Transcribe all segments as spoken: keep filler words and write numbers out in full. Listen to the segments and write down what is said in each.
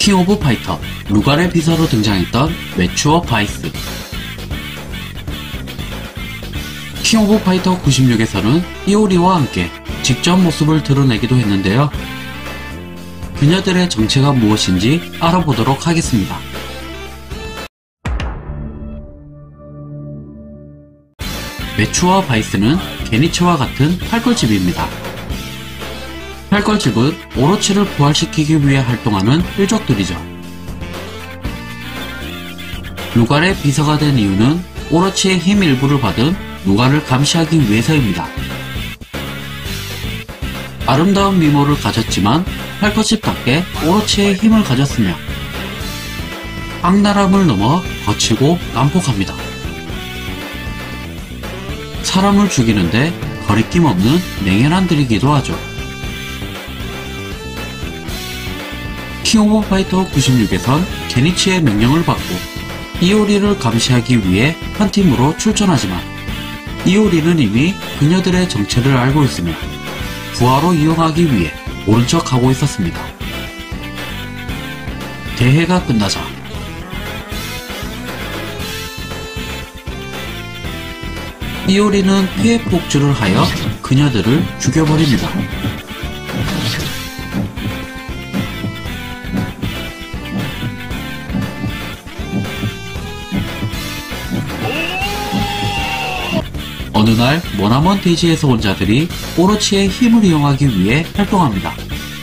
킹 오브 파이터 루갈의 비서로 등장했던 매추어 바이스. 킹 오브 파이터 구십육에서는 이오리와 함께 직접 모습을 드러내기도 했는데요. 그녀들의 정체가 무엇인지 알아보도록 하겠습니다. 매추어 바이스는 게니츠와 같은 팔걸집입니다. 팔걸집은 오로치를 부활시키기 위해 활동하는 일족들이죠. 루갈의 비서가 된 이유는 오로치의 힘 일부를 받은 루갈을 감시하기 위해서입니다. 아름다운 미모를 가졌지만 팔걸집답게 오로치의 힘을 가졌으며 악랄함을 넘어 거치고 난폭합니다. 사람을 죽이는데 거리낌 없는 맹연한들이기도 하죠. 킹 오브 파이터 구십육에선 게니츠의 명령을 받고 이오리를 감시하기 위해 한 팀으로 출전하지만 이오리는 이미 그녀들의 정체를 알고 있으며 부하로 이용하기 위해 모른 척 하고 있었습니다. 대회가 끝나자 이오리는 피해 폭주를 하여 그녀들을 죽여버립니다. 어느 날 머나먼 대지에서 온 자들이 오로치의 힘을 이용하기 위해 활동합니다.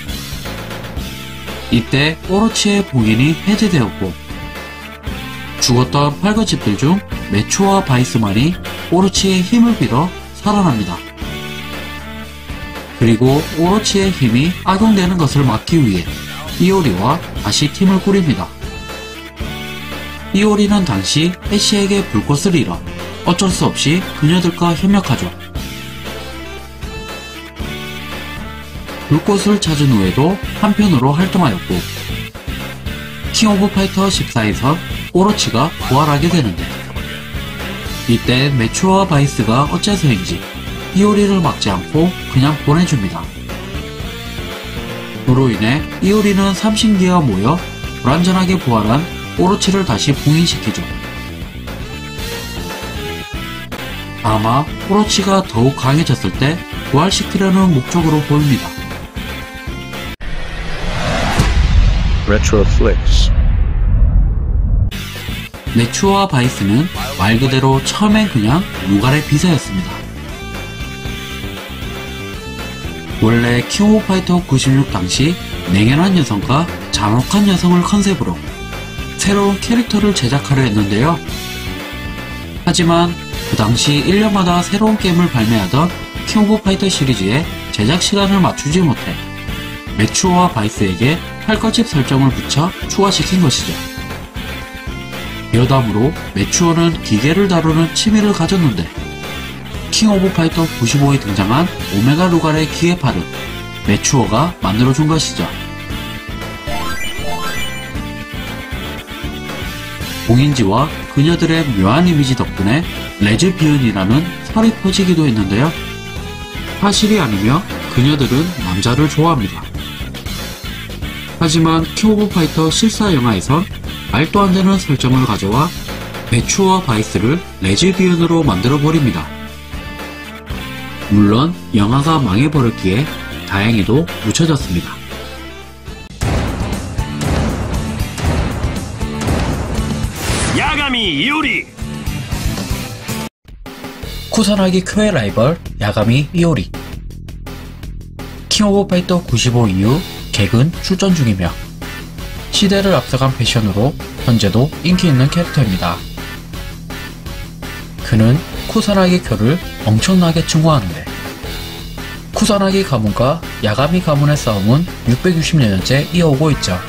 이때 오로치의 봉인이 해제되었고 죽었던 팔걸집들 중 매추어와 바이스만이 오로치의 힘을 빌어 살아납니다. 그리고 오로치의 힘이 악용되는 것을 막기 위해 이오리와 다시 팀을 꾸립니다. 이오리는 당시 애쉬에게 불꽃을 잃어 어쩔 수 없이 그녀들과 협력하죠. 불꽃을 찾은 후에도 한편으로 활동하였고 킹 오브 파이터 십사에선 오로치가 부활하게 되는데 이때 매추어와 바이스가 어째서인지 이오리를 막지 않고 그냥 보내줍니다. 그로 인해 이오리는 삼신기가 모여 불완전하게 부활한 오로치를 다시 봉인시키죠. 아마 오로치가 더욱 강해졌을 때 부활시키려는 목적으로 보입니다. Retroflix. 매추어와 바이스는 말 그대로 처음엔 그냥 루갈의 비서였습니다. 원래 킹 오브 파이터 구십육 당시 냉연한 여성과 잔혹한 여성을 컨셉으로 새로운 캐릭터를 제작하려 했는데요. 하지만 그 당시 일 년마다 새로운 게임을 발매하던 킹 오브 파이터 시리즈에 제작 시간을 맞추지 못해 매추어와 바이스에게 팔걸집 설정을 붙여 추가시킨 것이죠. 여담으로 매추어는 기계를 다루는 취미를 가졌는데 킹 오브 파이터 구십오에 등장한 오메가 루갈의 기계팔은 매추어가 만들어준 것이죠. 봉인지와 그녀들의 묘한 이미지 덕분에 레즈비언이라는 설이 퍼지기도 했는데요. 사실이 아니며 그녀들은 남자를 좋아합니다. 하지만 킹 오브 파이터 실사 영화에선 말도 안 되는 설정을 가져와 매추어와 바이스를 레즈비언으로 만들어버립니다. 물론 영화가 망해버렸기에 다행히도 묻혀졌습니다. 야가미 이오리. 쿠사나기 쿄의 라이벌 야가미 이오리. 킹 오브 파이터 구십오 이후 객은 출전 중이며 시대를 앞서간 패션으로 현재도 인기 있는 캐릭터입니다. 그는 쿠사나기 쿄를 엄청나게 증오하는데 쿠사나기 가문과 야가미 가문의 싸움은 육백육십 년째 이어오고 있죠.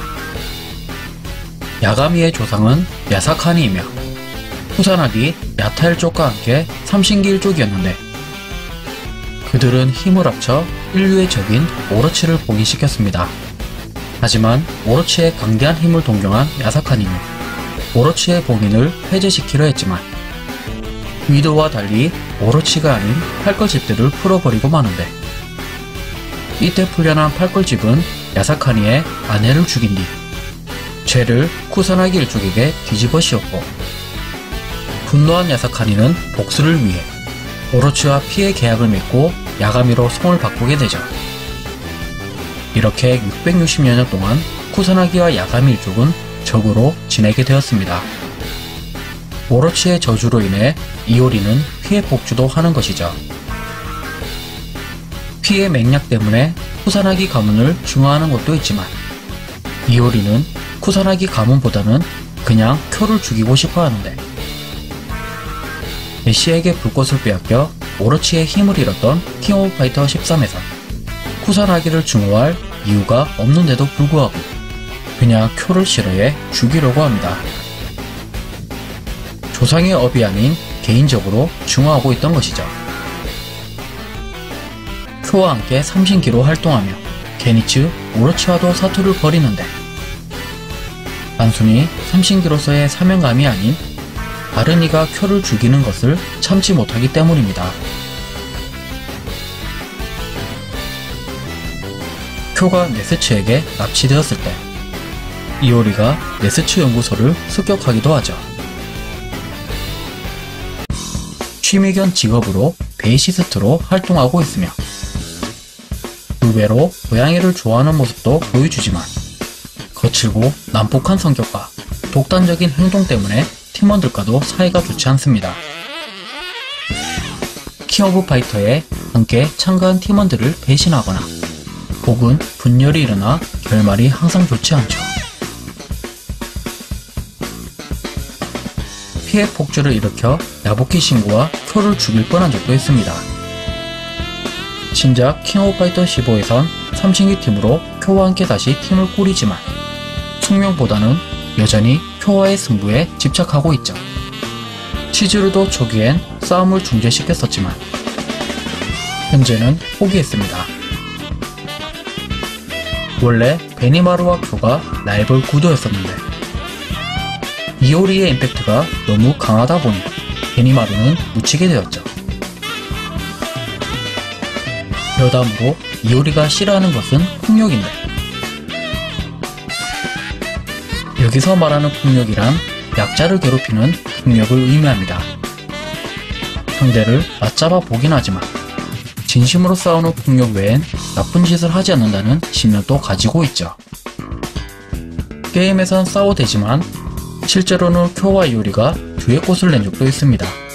야가미의 조상은 야사카니이며 쿠사나기 야타 일족과 함께 삼신기 일족이었는데 그들은 힘을 합쳐 인류의 적인 오로치를 봉인시켰습니다. 하지만 오로치의 강대한 힘을 동경한 야사카니는 오로치의 봉인을 해제시키려 했지만 위도와 달리 오로치가 아닌 팔걸집들을 풀어버리고 마는데 이때 풀려난 팔걸집은 야사카니의 아내를 죽인 뒤 죄를 쿠사나기 일족에게 뒤집어 씌웠고, 분노한 야사카니는 복수를 위해 오로치와 피해 계약을 맺고 야가미로 성을 바꾸게 되죠. 이렇게 육백육십여 년 동안 쿠사나기와 야가미 일족은 적으로 지내게 되었습니다. 오로치의 저주로 인해 이오리는 피해 복주도 하는 것이죠. 피해 맥락 때문에 쿠사나기 가문을 중화하는 것도 있지만, 이오리는 쿠사나기 가문보다는 그냥 쿄를 죽이고 싶어 하는데, 애쉬에게 불꽃을 빼앗겨 오로치의 힘을 잃었던 킹 오브 파이터 십삼에선 쿠사나기를 중화할 이유가 없는데도 불구하고 그냥 쿄를 싫어해 죽이려고 합니다. 조상의 업이 아닌 개인적으로 중화하고 있던 것이죠. 쿄와 함께 삼신기로 활동하며 게니츠, 오로치와도 사투를 벌이는데, 단순히 삼신기로서의 사명감이 아닌 다른 이가 쿄를 죽이는 것을 참지 못하기 때문입니다. 쿄가 네스츠에게 납치되었을 때 이오리가 네스츠 연구소를 습격하기도 하죠. 취미 겸 직업으로 베이시스트로 활동하고 있으며, 그 외로 고양이를 좋아하는 모습도 보여주지만 거칠고 난폭한 성격과 독단적인 행동 때문에 팀원들과도 사이가 좋지 않습니다. 킹 오브 파이터에 함께 참가한 팀원들을 배신하거나 혹은 분열이 일어나 결말이 항상 좋지 않죠. 피해 폭주를 일으켜 야부키 신고와 쿄를 죽일 뻔한 적도 있습니다. 신작 킹 오브 파이터 십오에선 삼신기 팀으로 쿄와 함께 다시 팀을 꾸리지만 숙명보다는 여전히 쿄와의 승부에 집착하고 있죠. 치즈루도 초기엔 싸움을 중재시켰었지만 현재는 포기했습니다. 원래 베니마루와 쿄가 라이벌 구도였었는데 이오리의 임팩트가 너무 강하다 보니 베니마루는 묻히게 되었죠. 여담으로 이오리가 싫어하는 것은 폭력인데, 여기서 말하는 폭력이란 약자를 괴롭히는 폭력을 의미합니다. 상대를 맞잡아 보긴 하지만 진심으로 싸우는 폭력 외엔 나쁜 짓을 하지 않는다는 신념도 가지고 있죠. 게임에선 싸워대지만 실제로는 쿄와 이오리가 듀엣꽃을 낸 적도 있습니다.